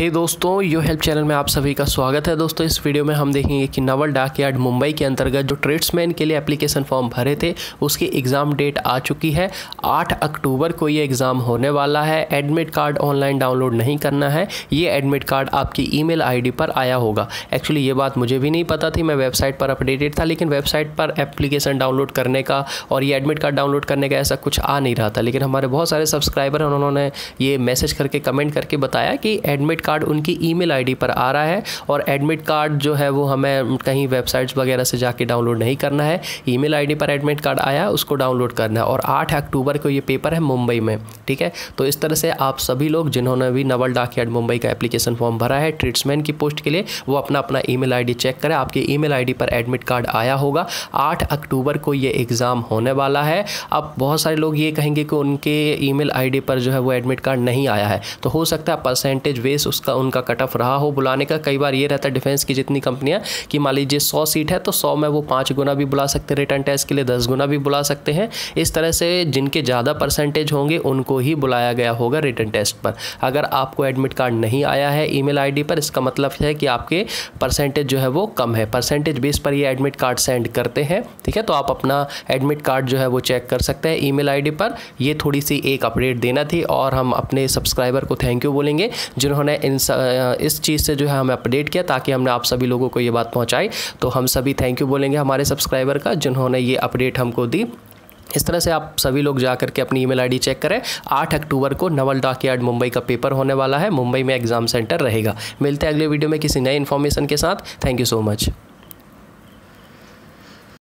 हे दोस्तों, यो help channel में आप सभी का स्वागत है। दोस्तों इस वीडियो में हम देखेंगे कि नवल डॉक यार्ड मुंबई के अंतर्गत जो ट्रेड्समैन के लिए एप्लीकेशन फॉर्म भरे थे उसकी एग्ज़ाम डेट आ चुकी है। 8 अक्टूबर को ये एग्ज़ाम होने वाला है। एडमिट कार्ड ऑनलाइन डाउनलोड नहीं करना है, ये एडमिट कार्ड आपकी ईमेल आईडी पर आया होगा। एक्चुअली ये बात मुझे भी नहीं पता थी, मैं वेबसाइट पर अपडेटेड था, लेकिन वेबसाइट पर एप्लीकेशन डाउनलोड करने का और ये एडमिट कार्ड डाउनलोड करने का ऐसा कुछ आ नहीं रहा था। लेकिन हमारे बहुत सारे सब्सक्राइबर हैं, उन्होंने ये मैसेज करके कमेंट करके बताया कि एडमिट कार्ड उनकी ईमेल आईडी पर आ रहा है और एडमिट कार्ड जो है वो हमें कहीं वेबसाइट्स वगैरह से जाके डाउनलोड नहीं करना है। ईमेल आईडी पर एडमिट कार्ड आया, उसको डाउनलोड करना है और 8 अक्टूबर को ये पेपर है मुंबई में। ठीक है, तो इस तरह से आप सभी लोग जिन्होंने भी नवल डॉक यार्ड मुंबई का एप्लीकेशन फॉर्म भरा है ट्रेड्समैन की पोस्ट के लिए, वो अपना अपना ईमेल आईडी चेक करें। आपकी ईमेल आईडी पर एडमिट कार्ड आया होगा। 8 अक्टूबर को ये एग्ज़ाम होने वाला है। अब बहुत सारे लोग ये कहेंगे कि उनके ईमेल आईडी पर जो है वो एडमिट कार्ड नहीं आया है, तो हो सकता है परसेंटेज बेस उसका उनका कट ऑफ रहा हो बुलाने का। कई बार ये रहता है डिफेंस की जितनी कंपनियां कि मान लीजिए 100 सीट है तो 100 में वो 5 गुना भी बुला सकते हैं, रिटर्न टेस्ट के लिए 10 गुना भी बुला सकते हैं। इस तरह से जिनके ज़्यादा परसेंटेज होंगे उनको ही बुलाया गया होगा रिटर्न टेस्ट पर। अगर आपको एडमिट कार्ड नहीं आया है ईमेल आईडी पर, इसका मतलब है कि आपके परसेंटेज जो है वो कम है। परसेंटेज बेस पर ये एडमिट कार्ड सेंड करते हैं। ठीक है, तो आप अपना एडमिट कार्ड जो है वो चेक कर सकते हैं ईमेल आईडी पर। ये थोड़ी सी एक अपडेट देना थी और हम अपने सब्सक्राइबर को थैंक यू बोलेंगे जिन्होंने इस चीज़ से जो है हमें अपडेट किया, ताकि हमने आप सभी लोगों को ये बात पहुंचाई। तो हम सभी थैंक यू बोलेंगे हमारे सब्सक्राइबर का जिन्होंने ये अपडेट हमको दी। इस तरह से आप सभी लोग जा करके अपनी ईमेल आईडी चेक करें। 8 अक्टूबर को नवल डॉक यार्ड मुंबई का पेपर होने वाला है। मुंबई में एग्ज़ाम सेंटर रहेगा। मिलते हैं अगले वीडियो में किसी नए इन्फॉर्मेशन के साथ। Thank you so much.